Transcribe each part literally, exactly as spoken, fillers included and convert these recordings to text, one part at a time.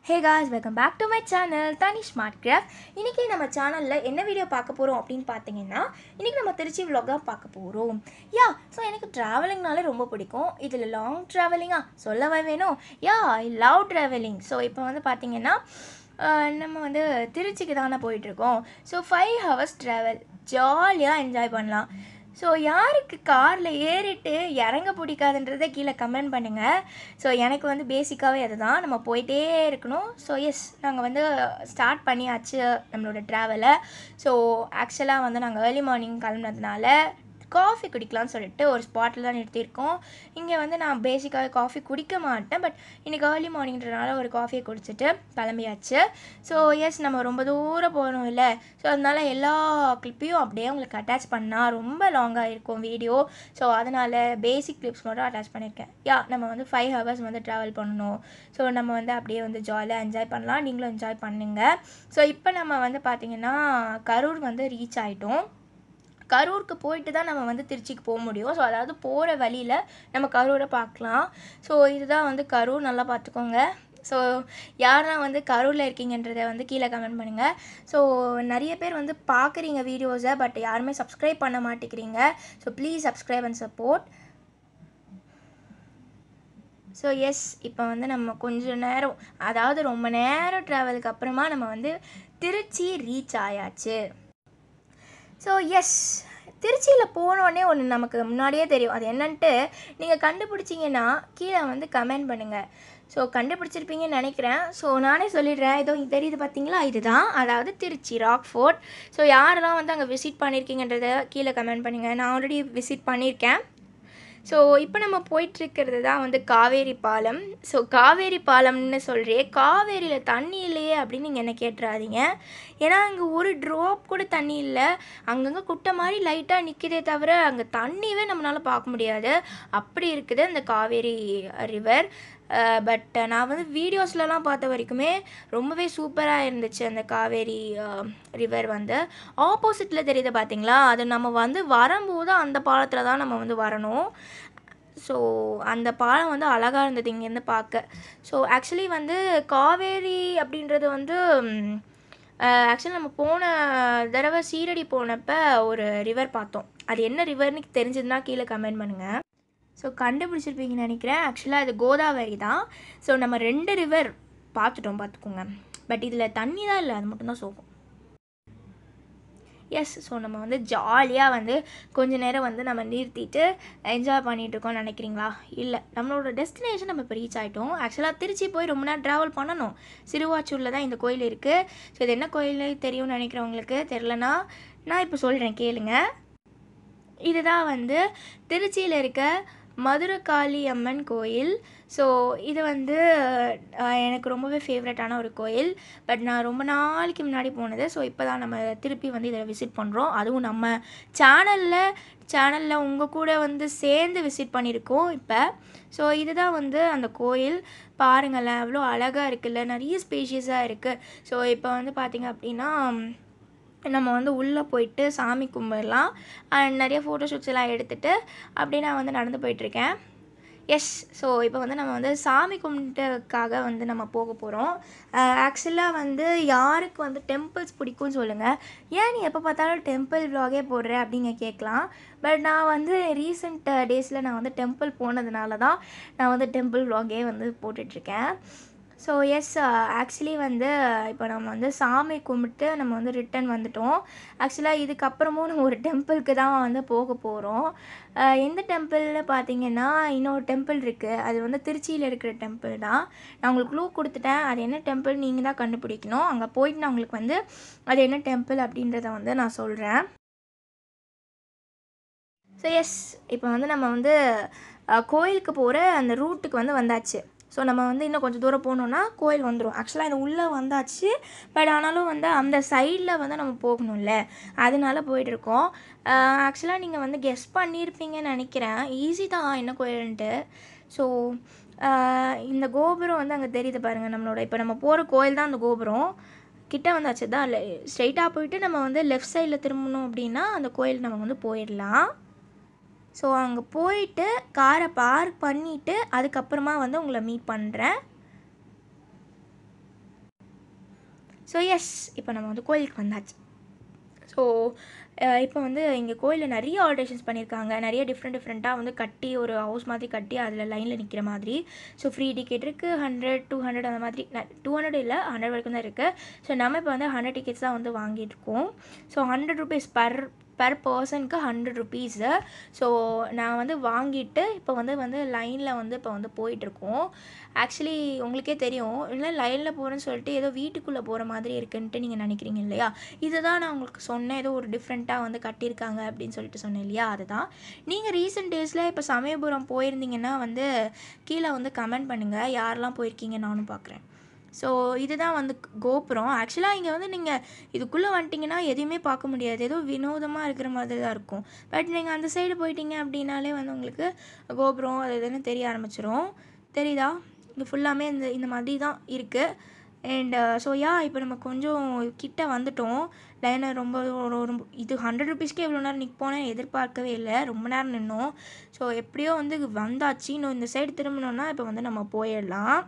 Hey guys, welcome back to my channel Tani Smart Craft. இன்னைக்கு நம்ம சேனல்ல என்ன வீடியோ பார்க்க போறோம் அப்படினு பாத்தீங்கன்னா இன்னைக்கு நம்ம திருச்சி vlog தான் பார்க்க போறோம். யா சோ எனக்கு travelingனாலே ரொம்ப பிடிக்கும். இதுல லாங் travelingா சொல்லவே வேணும். Yeah I love traveling. So இப்போ வந்து பாத்தீங்கன்னா நம்ம வந்து திருச்சிக்கு தான போயிட்டு இருக்கோம். சோ five hours travel ஜாலியா என்ஜாய் பண்ணலாம். ஸோ யாருக்கு காரில் ஏறிட்டு இறங்க பிடிக்காதுன்றதை கீழே கமெண்ட் பண்ணுங்கள். ஸோ எனக்கு வந்து பேசிக்காகவே அதுதான், நம்ம போயிட்டே இருக்கணும். ஸோ எஸ், நாங்கள் வந்து ஸ்டார்ட் பண்ணியாச்சு நம்மளோட ட்ராவலை. ஸோ ஆக்சுவலாக வந்து நாங்கள் ஏர்லி மார்னிங் கிளம்புனதுனால காஃபி குடிக்கலாம்னு சொல்லிட்டு ஒரு ஸ்பாட்டில் தான் நிறுத்தியிருக்கோம். இங்கே வந்து நான் பேசிக்காக காஃபி குடிக்க மாட்டேன், பட் இன்றைக்கி ஏர்லி மார்னிங்கிறதுனால ஒரு காஃபியை குடிச்சிட்டு கிளம்பியாச்சு. ஸோ எஸ், நம்ம ரொம்ப தூரம் போகணும் இல்லை, ஸோ அதனால் எல்லா கிளிப்பையும் அப்படியே உங்களுக்கு அட்டாச் பண்ணால் ரொம்ப லாங்காக இருக்கும் வீடியோ. ஸோ அதனால் பேசிக் கிளிப்ஸ் மட்டும் அட்டாச் பண்ணியிருக்கேன். யா நம்ம வந்து ஃபைவ் ஹவர்ஸ் வந்து ட்ராவல் பண்ணணும். ஸோ நம்ம வந்து அப்படியே வந்து ஜாலியாக என்ஜாய் பண்ணலாம், நீங்களும் என்ஜாய் பண்ணுங்கள். ஸோ இப்போ நம்ம வந்து பார்த்திங்கன்னா கரூர் வந்து ரீச் ஆகிட்டோம். கரூருக்கு போயிட்டு தான் நம்ம வந்து திருச்சிக்கு போக முடியும். ஸோ அதாவது போகிற வழியில் நம்ம கரூரை பார்க்கலாம். ஸோ இதுதான் வந்து கரூர், நல்லா பார்த்துக்கோங்க. ஸோ யாரெல்லாம் வந்து கரூரில் இருக்கீங்கன்றதை வந்து கீழே கமெண்ட் பண்ணுங்கள். ஸோ நிறைய பேர் வந்து பார்க்குறீங்க வீடியோஸை, பட் யாருமே சப்ஸ்கிரைப் பண்ண மாட்டேங்கிறீங்க. So please subscribe and support. So yes, இப்போ வந்து நம்ம கொஞ்சம் நேரம், அதாவது ரொம்ப நேரம் ட்ராவலுக்கு அப்புறமா நம்ம வந்து திருச்சி ரீச் ஆயாச்சு. ஸோ எஸ், திருச்சியில் போனோடனே ஒன்று நமக்கு முன்னாடியே தெரியும், அது என்னன்ட்டு நீங்கள் கண்டுபிடிச்சிங்கன்னா கீழே வந்து கமெண்ட் பண்ணுங்கள். ஸோ கண்டுபிடிச்சிருப்பீங்கன்னு நினைக்கிறேன். ஸோ நானே சொல்லிடுறேன், இதோ தெரியுது பார்த்தீங்களா, இதுதான் அதாவது திருச்சி ராக் ஃபோர்ட். ஸோ யாரெல்லாம் வந்து அங்கே விசிட் பண்ணியிருக்கீங்கன்றதை கீழே கமெண்ட் பண்ணுங்கள். நான் ஆல்ரெடி விசிட் பண்ணியிருக்கேன். ஸோ இப்போ நம்ம போயிட்டுருக்கிறது தான் வந்து காவேரி பாலம். ஸோ காவேரி பாலம்னு சொல்கிறேன், காவேரியில் தண்ணி இல்லையே அப்படின்னு நீங்கள் என்ன கேட்டுறாதீங்க. ஏன்னா அங்கே ஒரு ட்ராப் கூட தண்ணி இல்லை, அங்கங்கே குட்டை மாதிரி லைட்டாக நிற்கிதே தவிர அங்கே தண்ணியே நம்மளால் பார்க்க முடியாது. அப்படி இருக்குது அந்த காவேரி ரிவர். பட் நான் வந்து வீடியோஸ்லலாம் பார்த்த வரைக்குமே ரொம்பவே சூப்பராக இருந்துச்சு அந்த காவேரி ரிவர். வந்து ஆப்போசிட்டில் தெரியுது பார்த்தீங்களா, அது நம்ம வந்து வரும்போது அந்த பாலத்தில் தான் நம்ம வந்து வரணும். ஸோ அந்த பாலம் வந்து அழகாக இருந்தது இங்கேருந்து பார்க்க. ஸோ ஆக்சுவலி வந்து காவேரி அப்படின்றது வந்து ஆக்சுவலி நம்ம போன தடவை சீரடி போனப்போ ஒரு ரிவர் பார்த்தோம். அது என்ன ரிவர்னு தெரிஞ்சதுன்னா கீழே கமெண்ட் பண்ணுங்கள். ஸோ கண்டுபிடிச்சிருப்பீங்கன்னு நினைக்கிறேன். ஆக்சுவலாக அது கோதாவரி தான். ஸோ நம்ம ரெண்டு ரிவர் பார்த்துட்டோம் பார்த்துக்கோங்க. பட் இதில் தண்ணி தான் இல்லை, அது மட்டும்தான் சோகம். எஸ், ஸோ நம்ம வந்து ஜாலியாக வந்து கொஞ்ச நேரம் வந்து நம்ம நிறுத்திட்டு என்ஜாய் பண்ணிகிட்ருக்கோம்னு நினைக்கிறீங்களா? இல்லை, நம்மளோட டெஸ்டினேஷன் நம்ம இப்போ ரீச் ஆகிட்டோம். ஆக்சுவலாக திருச்சி போய் ரொம்ப நேரம் ட்ராவல் பண்ணணும். சிறுவாச்சூரில் தான் இந்த கோயில் இருக்குது. ஸோ இது என்ன கோயில் தெரியும்னு நினைக்கிறவங்களுக்கு, தெரிலனா நான் இப்போ சொல்கிறேன் கேளுங்க. இதுதான் வந்து திருச்சியில் இருக்க மதுரகாளி அம்மன் கோயில். ஸோ இது வந்து எனக்கு ரொம்பவே ஃபேவரட்டான ஒரு கோயில். பட் நான் ரொம்ப நாளைக்கு முன்னாடி போனது. ஸோ இப்போ தான் நம்ம திருப்பி வந்து இதில் விசிட் பண்ணுறோம். அதுவும் நம்ம சேனலில் சேனலில் உங்கள் கூட வந்து சேர்ந்து விசிட் பண்ணியிருக்கோம் இப்போ. ஸோ இதுதான் வந்து அந்த கோயில். பாருங்களேன், அவ்வளோ அழகாக இருக்குல்ல, நிறைய ஸ்பேஷியஸாக இருக்குது. ஸோ இப்போ வந்து பார்த்திங்க அப்படின்னா நம்ம வந்து உள்ளே போயிட்டு சாமி கும்பிடலாம். அண்ட் நிறைய ஃபோட்டோஷூட்ஸ் எல்லாம் எடுத்துகிட்டு அப்படியே நான் வந்து நடந்து போயிட்டுருக்கேன். எஸ், ஸோ இப்போ வந்து நம்ம வந்து சாமி கும்பிட்டுக்காக வந்து நம்ம போக போகிறோம். ஆக்சுவலாக வந்து யாருக்கு வந்து டெம்பிள்ஸ் பிடிக்கும்னு சொல்லுங்கள். ஏன் நீ எப்போ பார்த்தாலும் டெம்பிள் விலாகே போடுற அப்படிங்க கேட்கலாம். பட் நான் வந்து ரீசெண்ட் டேஸில் நான் வந்து டெம்பிள் போனதுனால தான் நான் வந்து டெம்பிள் விலாகே வந்து போட்டுட்ருக்கேன். ஸோ எஸ், ஆக்சுவலி வந்து இப்போ நம்ம வந்து சாமி கும்பிட்டு நம்ம வந்து ரிட்டன் வந்துட்டோம். ஆக்சுவலாக இதுக்கப்புறமும் நம்ம ஒரு டெம்பிளுக்கு தான் வந்து போக போகிறோம். எந்த டெம்பிள்னு பார்த்தீங்கன்னா இன்னொரு டெம்பிள் இருக்குது, அது வந்து திருச்சியில் இருக்கிற டெம்பிள் தான். நான் உங்களுக்கு க்ளூ கொடுத்துட்டேன், அது என்ன டெம்பிள் நீங்கள் தான் கண்டுபிடிக்கணும். அங்கே போயிட்டு நான் உங்களுக்கு வந்து அது என்ன டெம்பிள் அப்படின்றத வந்து நான் சொல்கிறேன். ஸோ எஸ், இப்போ வந்து நம்ம வந்து கோயிலுக்கு போகிற அந்த ரூட்டுக்கு வந்து வந்தாச்சு. ஸோ நம்ம வந்து இன்னும் கொஞ்சம் தூரம் போனோன்னா கோயில் வந்துடும். ஆக்சுவலாக இது உள்ளே வந்தாச்சு, பட் ஆனாலும் வந்து அந்த சைடில் வந்து நம்ம போகணும்ல, அதனால போயிட்டுருக்கோம். ஆக்சுவலாக நீங்கள் வந்து கெஸ் பண்ணியிருப்பீங்கன்னு நினைக்கிறேன், ஈஸி தான் என்ன கோயில்ன்ட்டு. ஸோ இந்த கோபுரம் வந்து அங்கே தெரியுது பாருங்கள் நம்மளோட, இப்போ நம்ம போகிற கோயில் தான் அந்த கோபுரம். கிட்ட வந்தாச்சு தான், இல்லை ஸ்ட்ரைட்டாக போயிட்டு நம்ம வந்து லெஃப்ட் சைடில் திரும்பணும் அப்படின்னா அந்த கோயில் நம்ம வந்து போயிடலாம். ஸோ அங்கே போயிட்டு காரை பார்க் பண்ணிவிட்டு அதுக்கப்புறமா வந்து உங்களை மீட் பண்ணுறேன். ஸோ எஸ் இப்போ நம்ம வந்து கோயிலுக்கு வந்தாச்சு. ஸோ இப்போ வந்து இங்கே கோயிலில் நிறைய ஆல்ட்ரேஷன்ஸ் பண்ணியிருக்காங்க. நிறைய டிஃப்ரெண்ட் டிஃப்ரெண்ட்டாக வந்து கட்டி ஒரு ஹவுஸ் மாதிரி கட்டி அதில் லைனில் நிற்கிற மாதிரி. ஸோ ஃப்ரீ டிக்கெட் இருக்குது, ஹண்ட்ரட் டூ ஹண்ட்ரட் அந்த மாதிரி. டூ ஹண்ட்ரட் இல்லை, ஹண்ட்ரட் வரைக்கும் தான் இருக்குது. ஸோ நம்ம இப்போ வந்து ஹண்ட்ரட் டிக்கெட்ஸ் தான் வந்து வாங்கியிருக்கோம். So hundred rupees per per பர்சனுக்கு ஹண்ட்ரட் ருபீஸு. ஸோ நான் வந்து வாங்கிட்டு இப்போ வந்து வந்து லைனில் வந்து இப்போ வந்து போயிட்டுருக்கோம். ஆக்சுவலி உங்களுக்கே தெரியும், இல்லை லைனில் போகிறேன்னு சொல்லிட்டு ஏதோ வீட்டுக்குள்ளே போகிற மாதிரி இருக்குன்ட்டு நீங்கள் நினைக்கிறீங்க இல்லையா? இதை தான் நான் உங்களுக்கு சொன்னேன், ஏதோ ஒரு டிஃப்ரெண்ட்டாக வந்து கட்டியிருக்காங்க அப்படின்னு சொல்லிட்டு சொன்னேன் இல்லையா? அதுதான். நீங்கள் ரீசெண்ட் டேஸில் இப்போ சமயபுரம் போயிருந்தீங்கன்னா வந்து கீழே வந்து கமெண்ட் பண்ணுங்கள், யாரெல்லாம் போயிருக்கீங்க நானும் பார்க்குறேன். ஸோ இதுதான் வந்து கோபுரம். ஆக்சுவலாக இங்கே வந்து நீங்கள் இதுக்குள்ளே வந்துட்டிங்கன்னா எதையுமே பார்க்க முடியாது, ஏதோ வினோதமாக இருக்கிற மாதிரி தான் இருக்கும். பட் நீங்கள் அந்த சைடு போயிட்டீங்க அப்படின்னாலே வந்து உங்களுக்கு கோபுரம் அது இதுன்னு தெரிய ஆரம்பிச்சிடும். தெரியுதா? இங்கே ஃபுல்லாமே இந்த இந்த மாதிரி தான் இருக்குது. அண்ட் ஸோ யா இப்போ நம்ம கொஞ்சம் கிட்ட வந்துட்டோம். லைனை ரொம்ப ரொம்ப இது ஹண்ட்ரட் ருபீஸ்க்கே எவ்வளோ நேரம் நிற்போன்னு எதிர்பார்க்கவே இல்லை, ரொம்ப நேரம் நின்னோம். ஸோ எப்படியோ வந்து வந்தாச்சு. இன்னும் இந்த சைடு திரும்பினோன்னா இப்போ வந்து நம்ம போயிடலாம்.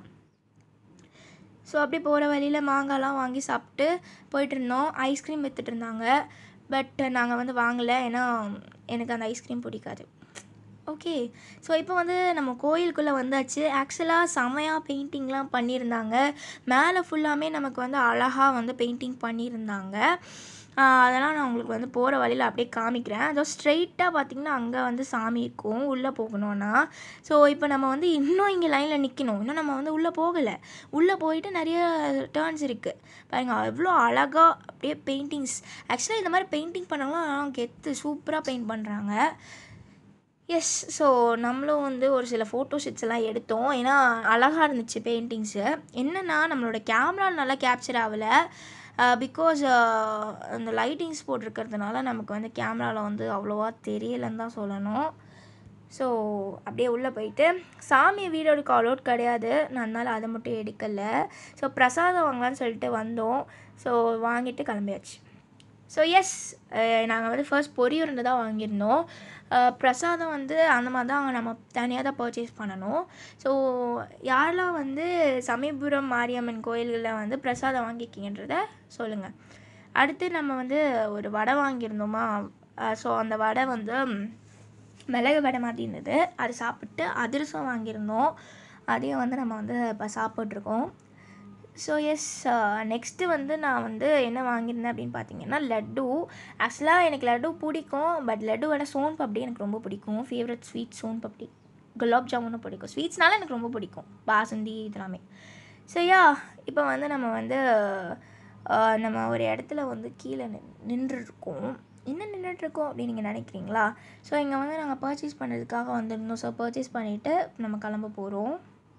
ஸோ அப்படியே போகிற வழியில் மாங்காய்லாம் வாங்கி சாப்பிட்டு போயிட்டுருந்தோம். ஐஸ்கிரீம் விற்றுட்டு இருந்தாங்க. பட் நாங்கள் வந்து வாங்கலை, ஏன்னா எனக்கு அந்த ஐஸ்கிரீம் பிடிக்காது. ஓகே. ஸோ இப்போ வந்து நம்ம கோயிலுக்குள்ளே வந்தாச்சு. ஆக்சுவலாக செமையாக பெயிண்டிங்லாம் பண்ணியிருந்தாங்க. மேலே ஃபுல்லாமே நமக்கு வந்து அழகாக வந்து பெயிண்டிங் பண்ணியிருந்தாங்க. அதெல்லாம் நான் உங்களுக்கு வந்து போகிற வழியில் அப்படியே காமிக்கிறேன். அதோ ஸ்ட்ரெயிட்டாக பார்த்திங்கன்னா அங்கே வந்து சாமி இருக்கும் உள்ளே போகணுன்னா. ஸோ இப்போ நம்ம வந்து இன்னும் இங்கே லைனில் நிற்கணும். இன்னும் நம்ம வந்து உள்ளே போகலை. உள்ளே போயிட்டு நிறைய டேர்ன்ஸ் இருக்குது பாருங்கள், எவ்வளோ அழகாக அப்படியே பெயிண்டிங்ஸ். ஆக்சுவலாக இந்த மாதிரி பெயிண்டிங் பண்ணவங்களாம் கெத்து சூப்பராக பெயிண்ட் பண்ணுறாங்க. எஸ். ஸோ நம்மளும் வந்து ஒரு சில ஃபோட்டோ ஷூட்ஸ் எல்லாம் எடுத்தோம், ஏன்னா அழகாக இருந்துச்சு பெயிண்டிங்ஸு. என்னென்னா நம்மளோட கேமரா நல்லா கேப்சர் ஆகலை, பிகாஸ் அந்த லைட்டிங்ஸ் போட்டிருக்கிறதுனால நமக்கு வந்து கேமராவில் வந்து அவ்வளோவா தெரியலைன்னு தான் சொல்லணும். ஸோ அப்படியே உள்ளே போயிட்டு சாமி வீடியோ எடுக்க அலோட் கிடையாது, நான் அதனால் அதை மட்டும் எடுக்கலை. ஸோ பிரசாதம் வாங்கலான்னு சொல்லிட்டு வந்தோம். ஸோ வாங்கிட்டு கிளம்பியாச்சு. ஸோ எஸ், நாங்கள் வந்து ஃபர்ஸ்ட் பொரியுருண்டை தான் வாங்கியிருந்தோம். பிரசாதம் வந்து அந்த மாதிரி தான் நம்ம தனியாக தான் பர்ச்சேஸ் பண்ணணும். ஸோ யாரெல்லாம் வந்து சமயபுரம் மாரியம்மன் கோயில்களில் வந்து பிரசாதம் வாங்கிக்கிங்கன்றத சொல்லுங்கள். அடுத்து நம்ம வந்து ஒரு வடை வாங்கியிருந்தோமா. ஸோ அந்த வடை வந்து மிளகு வடை மாதிரி இருந்தது, அது சாப்பிட்டு அதிரசம் வாங்கியிருந்தோம், அதையும் வந்து நம்ம வந்து இப்போ சாப்பிட்ருக்கோம். ஸோ எஸ், நெக்ஸ்ட்டு வந்து நான் வந்து என்ன வாங்கியிருந்தேன் அப்படின்னு பார்த்தீங்கன்னா லட்டு. ஆக்சுவலாக எனக்கு லட்டு பிடிக்கும், பட் லட்டு விட சோன் பப்டி எனக்கு ரொம்ப பிடிக்கும். Favourite sweet soan papdi. குலாப் ஜாமுனும் பிடிக்கும். ஸ்வீட்ஸ்னால எனக்கு ரொம்ப பிடிக்கும், பாசந்தி இதெல்லாமே. ஸோ யா இப்போ வந்து நம்ம வந்து நம்ம ஒரு இடத்துல வந்து கீழே நின்றுருக்கோம். என்ன நின்றுட்டுருக்கோம் அப்படின்னு நீங்கள் நினைக்கிறீங்களா? ஸோ இங்கே வந்து நாங்கள் பர்ச்சேஸ் பண்ணுறதுக்காக வந்துருந்தோம். ஸோ பர்ச்சேஸ் பண்ணிவிட்டு நம்ம கிளம்ப போகிறோம்.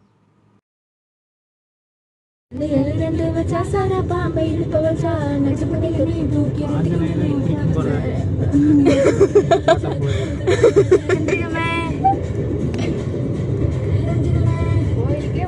வச்சா சாரா பாம்பை இழுப்ப வச்சா நச்சு பண்ணி தூக்கி கோயிலுக்கே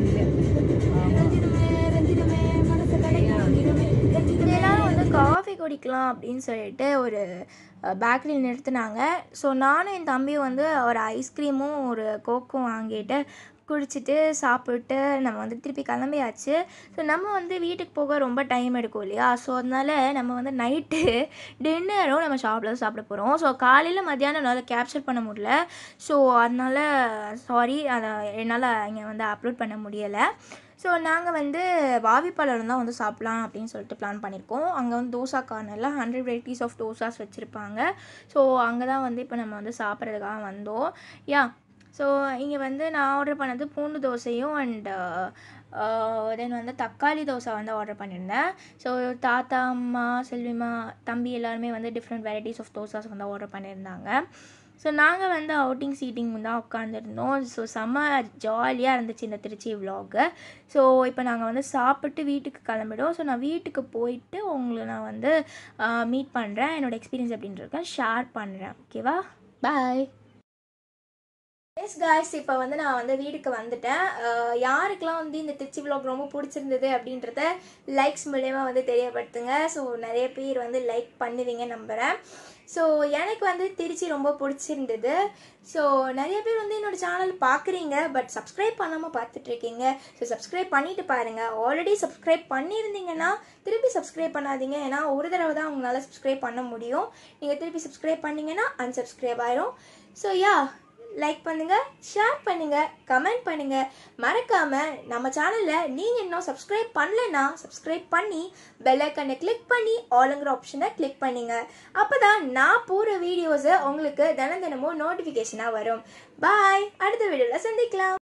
எல்லாரும் வந்து காஃபி குடிக்கலாம் அப்படின்னு சொல்லிட்டு ஒரு பேக்கரியில் நிறுத்தினாங்க. ஸோ நானும் என் தம்பியும் வந்து ஒரு ஐஸ்கிரீமும் ஒரு கோக்கும் வாங்கிட்டு குடிச்சிட்டு சாப்பிட்டு நம்ம வந்து திருப்பி கிளம்பியாச்சு. ஸோ நம்ம வந்து வீட்டுக்கு போக ரொம்ப டைம் எடுக்கும் இல்லையா? ஸோ அதனால் நம்ம வந்து நைட்டு டின்னரும் நம்ம ஷாப்பில் சாப்பிட போகிறோம். ஸோ காலையில் மத்தியானம் என்னால் கேப்சர் பண்ண முடியல. ஸோ அதனால் சாரி, அதை என்னால் இங்கே வந்து அப்லோட் பண்ண முடியலை. ஸோ நாங்கள் வந்து வாவிப்பாளையம் தான் வந்து சாப்பிட்லாம் அப்படின்னு சொல்லிட்டு பிளான் பண்ணியிருக்கோம். அங்கே வந்து தோசா கார்னரில் ஹண்ட்ரட் வெரைட்டிஸ் ஆஃப் தோசாஸ் வச்சுருப்பாங்க. ஸோ அங்கே தான் வந்து இப்போ நம்ம வந்து சாப்பிட்றதுக்காக வந்தோம். யா ஸோ இங்கே வந்து நான் ஆர்டர் பண்ணது பூண்டு தோசையும் அண்ட் தென் வந்து தக்காளி தோசை வந்து ஆர்டர் பண்ணியிருந்தேன். ஸோ தாத்தா, அம்மா, செல்விமா, தம்பி எல்லாருமே வந்து டிஃப்ரெண்ட் வெரைட்டிஸ் ஆஃப் தோசாஸ் வந்து ஆர்டர் பண்ணியிருந்தாங்க. ஸோ நாங்கள் வந்து அவுட்டிங் சீட்டிங் தான் உட்காந்துருந்தோம். ஸோ செம்ம ஜாலியாக இருந்துச்சு இந்த திருச்சி விலாகு. ஸோ இப்போ நாங்கள் வந்து சாப்பிட்டு வீட்டுக்கு கிளம்பிடுவோம். ஸோ நான் வீட்டுக்கு போயிட்டு உங்களை நான் வந்து மீட் பண்ணுறேன், என்னோடய எக்ஸ்பீரியன்ஸ் எப்படின்னு இருக்கேன் ஷேர் பண்ணுறேன். ஓகேவா? பாய். எஸ் காய்ஸ், இப்போ வந்து நான் வந்து வீட்டுக்கு வந்துட்டேன். யாருக்கெல்லாம் வந்து இந்த திருச்சி vlog ரொம்ப பிடிச்சிருந்தது அப்படின்றத லைக்ஸ் மூலயமா வந்து தெரியப்படுத்துங்க. ஸோ நிறைய பேர் வந்து லைக் பண்ணுவீங்க நம்புகிறேன். ஸோ எனக்கு வந்து திருச்சி ரொம்ப பிடிச்சிருந்தது. ஸோ நிறைய பேர் வந்து என்னோட சேனல் பார்க்குறீங்க, பட் சப்ஸ்கிரைப் பண்ணாமல் பார்த்துட்ருக்கீங்க. ஸோ சப்ஸ்கிரைப் பண்ணிட்டு பாருங்கள். ஆல்ரெடி சப்ஸ்கிரைப் பண்ணியிருந்தீங்கன்னா திருப்பி சப்ஸ்கிரைப் பண்ணாதீங்க. ஏன்னா ஒரு தடவை தான் உங்களால் சப்ஸ்கிரைப் பண்ண முடியும். நீங்கள் திருப்பி சப்ஸ்கிரைப் பண்ணிங்கன்னா அன்சப்ஸ்கிரைப் ஆயிரும். ஸோ யா, லைக் பண்ணுங்க, ஷேர் பண்ணுங்க, கமெண்ட் பண்ணுங்க. மறக்காம நம்ம சேனல்ல நீங்க இன்னும் சப்ஸ்கிரைப் பண்ணலனா சப்ஸ்கிரைப் பண்ணி பெல் ஐகானை கிளிக் பண்ணி ஆல்ங்கிற ஆப்ஷனை கிளிக் பண்ணுங்க. அப்பதான் நான் போற வீடியோஸ் உங்களுக்கு தினம் தினமும் நோட்டிபிகேஷனா வரும். பாய், அடுத்த வீடியோல சந்திக்கலாம்.